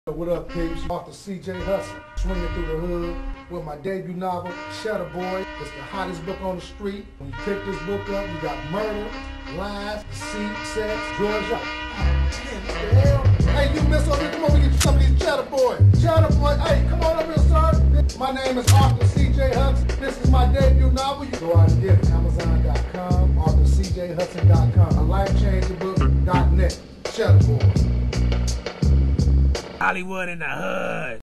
What up, peeps? Author C.J. Hudson, swinging through the hood with my debut novel, Chedda Boyz. It's the hottest book on the street. When you pick this book up, you got murder, lies, deceit, sex, drugs. Oh, damn, what the hell? Hey, you miss on this? Come on, we get you some of these Chedda Boyz. Chedda Boyz, hey, come on up here, sir. My name is Author C.J. Hudson. This is my debut novel. You go out and get it. Amazon.com, AuthorCJHudson.com, LifeChangingBook.net. Chedda Boyz. Hollywood in the hood.